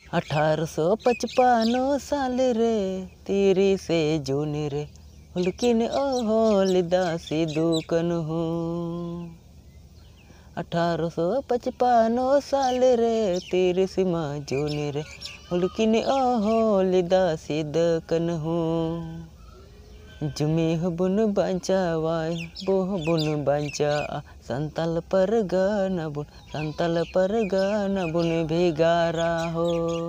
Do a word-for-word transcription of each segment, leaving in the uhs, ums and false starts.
अठारह सौ पचपन साल रे तीरिसे जून रे हुलकिन ओहलिदा सिदू कन्हू। अठारह सौ पचपन साल रे तीरिसमा जून रे हुलकिन ओहलिदा सिद कन्हू। जुमी हबुन बांचावाय बोह बुन बांचा संताल परगना बुन संताल परगना बुन भेगारा हो।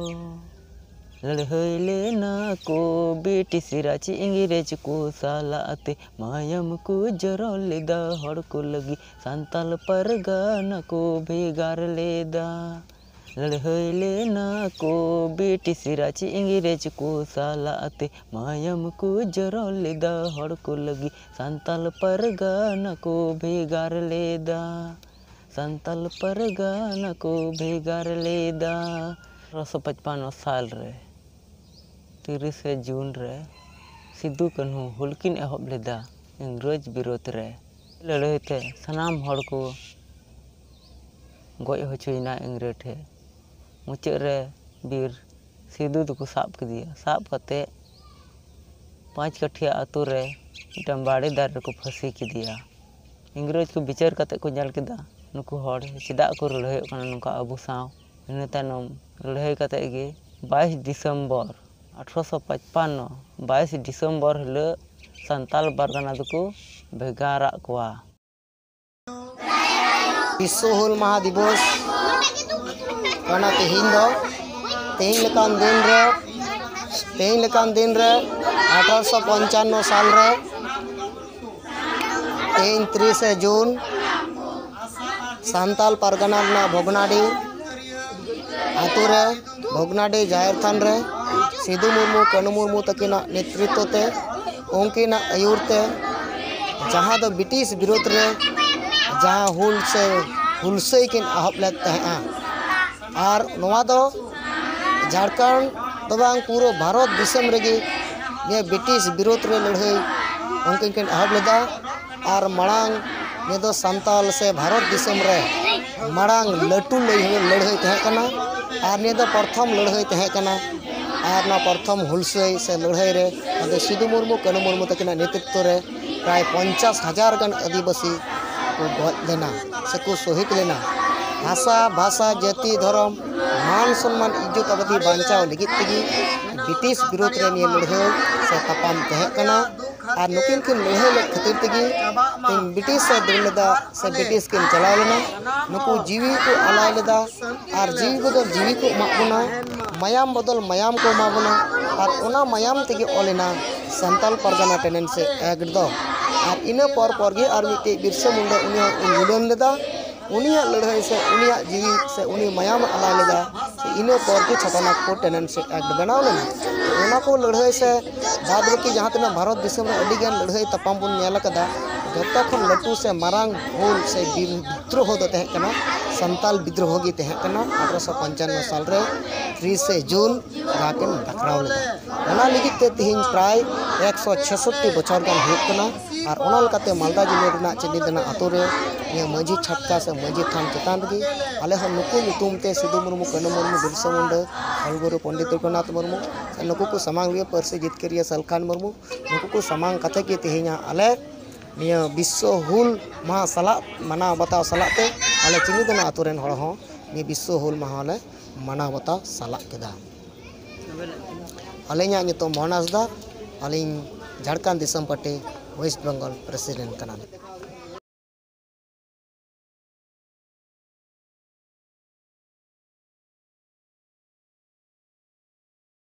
लड़हई लेना को ब्रिटिश राज इंग्रेज को सालाते मायम को जरो लेदा हड़ को लगी संताल परगना को भेगार लेदा। लड़हई लेना को ब्रिटिश राज इंग्रेज को सालाते मायम को जरो लेदा हड़ को लगी संताल परगना को भेगार लेदा संताल परगना को भेगार लेदा। अठारह सौ पचपन साल रे तीरिसे जून रे सिदू कन्हू हुलकिन एहब लेदा इंग्रेज विरोध रे। लड़ाई ते सनाम हड़ को गoj होचुना इंग्रेज ठे। मुचाद रे बीर सिदू दुको साब किदिया साब कते पाँच कठिया आतु रे मिटन बाड़ी दार रे को फांसी किदिया। इंग्रेज को विचार कते को जल किदा नुकु हड़ चेदा को लड़ाई कना नुका अबु साव। इन तायनम लड़ाई कते गे बाईस दिसंबर अठारह सौ पचपन बाईस दिसंबर हिलो संताल परगना दुको भेगारा कोआ। विश्व हुल महा दिवस कना तेहिन दो तेहिन लेकान दिन रे तेहिन लेकान दिन रे अठारह सौ पंचानवे साल रे तेहिन तीस जून संताल परगना ना भोगनाडी आतु रे भोगनाडी जाहिर थान रे सिदू मुर्मू कन्हू मुर्मू तकिना नेतृत्व ते उनकिना आयुर ते जहाँ दो ब्रिटिश विरोध रे जहाँ हुल से हुलसई किन अहब लेद तहेआ आर नवा दो झारखंड तो बांग पूरा भारत दिसम रेगी ये ब्रिटिश विरोध रे लड़ाई उनकिन किन अहब लेदा। आर मड़ांग ने दो संताल से भारत दिसम रे मड़ांग लटू लड़ाई तहे कना आर ने दो प्रथम लड़ाई तहे कना आर ना प्रथम हुलसई से लड़ाई रे अदे सिदू मुर्मू कन्हू मुर्मू तकिना नेतृत्व रे प्राय पचास हजार गण आदिवासी को गज लेना से को शहीद लेना। भाषा भाषा जाति धर्म मान सम्मान इज्जत अवधि बांचाव लगित तगी ब्रिटिश विरोध रे निये लड़ाई से तपाम तहे कना आर नुकिन किन लड़ाई ले खातिर तगी तीन ब्रिटिश से दल लेदा से ब्रिटिश किन चलाव लेना नुकु जीवी को अलाय लेदा आर जीवी बदल जीवी को माबुना मायाम बदल मायाम को माबुना आर उना मायाम तगी ओलेना Santal Pargana tenancy act दो। आर इना पर पर गे आर मिटे बिरसा मुंडा उनिया उनिलन लेदा उनिया लड़ाई से उनिया जीवी से उनी मायाम अलाय लेदा से इना पर के छपना को टेनेन से एक्ट बनाव लेना। उना को लड़ाई से बाद बाकी जहाँ तना भारत दिसम रे अडी गान लड़ाई तपाम बुन नेल कदा जत्ता खन लटू से मारांग होल से विद्रोह दो तहे कना संताल विद्रोह गी तहे कना अठारह सौ पंचानवे साल रे तीस जून जाकिन दखराव लेदा। ओना लिगित ते तिहिन प्राय एक सौ छियासठ बछर गान हुक कना आर ओना लकाते मालदा जिले रेना चेनी देना आतु रे ये मजी छटका से मजी थान चेतान गे आले हम नुकु नुतुम ते सिदू मुर्मू कन्हू मुर्मू बिरसा मुंडा हलगुरु पंडित रघुनाथ मुर्मू नुकु को समांग लिए परसे जितकरिया सलखान मुर्मू नुकु को समांग कथे के तिहिना आले निया विश्व हुल महा सला मना बताव सलाते आले चिनी देना आतु रेन हड़ हो नि विश्व हुल महा ले मना बताव सला केदा। अलिंगा नितुम मोहन हांसदा अलिंग Jharkhand Disom party West Bengal president कना।